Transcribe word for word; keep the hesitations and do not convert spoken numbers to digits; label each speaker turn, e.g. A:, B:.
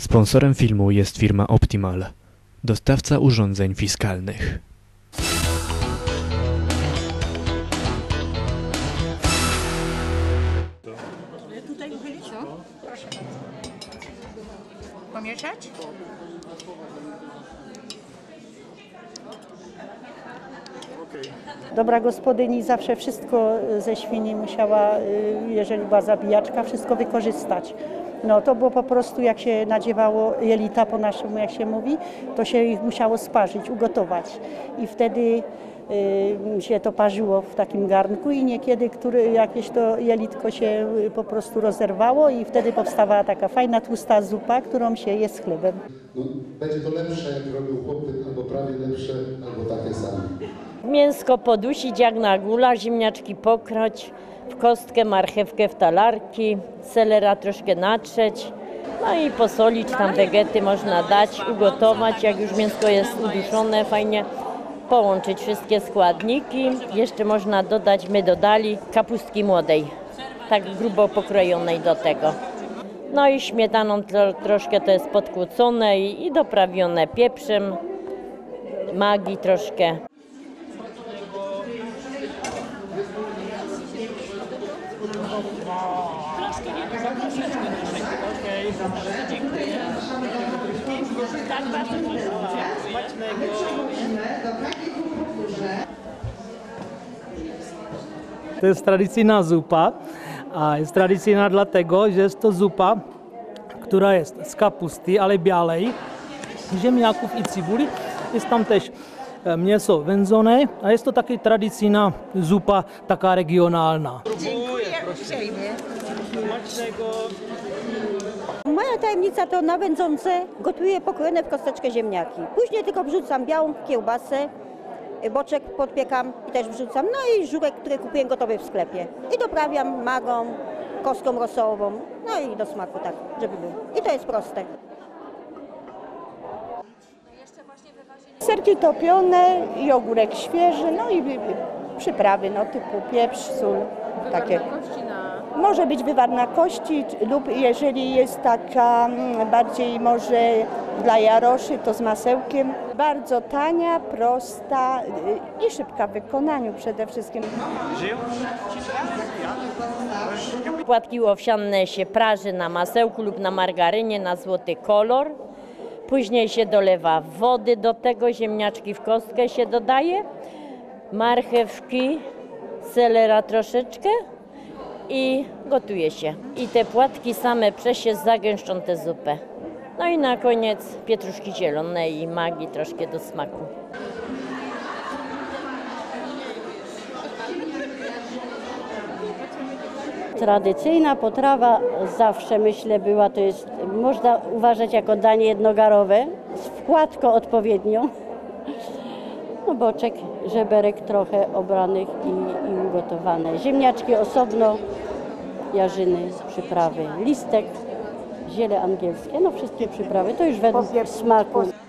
A: Sponsorem filmu jest firma Optimal, dostawca urządzeń fiskalnych.
B: Tutaj uchylić? Co? Proszę bardzo. Pomieszać?
C: Dobra gospodyni zawsze wszystko ze świni musiała, jeżeli była zabijaczka, wszystko wykorzystać. No to było po prostu, jak się nadziewało jelita po naszemu, jak się mówi, to się ich musiało sparzyć, ugotować. I wtedy y, się to parzyło w takim garnku i niekiedy który, jakieś to jelitko się po prostu rozerwało i wtedy powstawała taka fajna, tłusta zupa, którą się je z chlebem.
D: No, będzie to lepsze, jak robił chłopy, albo prawie lepsze, albo takie same.
E: Mięsko podusić jak na gula, ziemniaczki pokroć, w kostkę, marchewkę w talarki, selera troszkę natrzeć, no i posolić, tam wegety można dać, ugotować, jak już mięsko jest uduszone, fajnie połączyć wszystkie składniki. Jeszcze można dodać, my dodali kapustki młodej, tak grubo pokrojonej do tego. No i śmietaną tro, troszkę to jest podkłócone i, i doprawione pieprzem, magii troszkę.
F: To jest tradycyjna zupa, a jest tradycyjna dlatego, że jest to zupa, która jest z kapusty, ale białej, ziemniaków i cebuli. Jest tam też mięso wędzone, a jest to taka tradycyjna zupa, taka regionalna.
B: Dziękuję uprzejmie.
G: Moja tajemnica to na wędzące gotuję pokrojone w kosteczkę ziemniaki. Później tylko wrzucam białą kiełbasę, boczek podpiekam i też wrzucam. No i żurek, który kupiłem gotowy w sklepie. I doprawiam magą, kostką rosołową, no i do smaku tak, żeby był. I to jest proste.
C: Serki topione i ogórek świeży, no i przyprawy no, typu pieprz, sól, takie. Może być wywar na kości lub jeżeli jest taka bardziej może dla jaroszy, to z masełkiem. Bardzo tania, prosta i szybka w wykonaniu przede wszystkim.
E: Płatki owsiane się praży na masełku lub na margarynie na złoty kolor. Później się dolewa wody do tego, ziemniaczki w kostkę się dodaje, marchewki, selera troszeczkę i gotuje się. I te płatki same przez się zagęszczą tę zupę. No i na koniec pietruszki zielone i magii troszkę do smaku.
H: Tradycyjna potrawa zawsze, myślę, była, to jest, można uważać jako danie jednogarowe, z wkładką odpowiednią. No boczek, żeberek trochę obranych i, i ugotowane. Ziemniaczki osobno, jarzyny, przyprawy, listek, ziele angielskie, no wszystkie przyprawy, to już według smaku.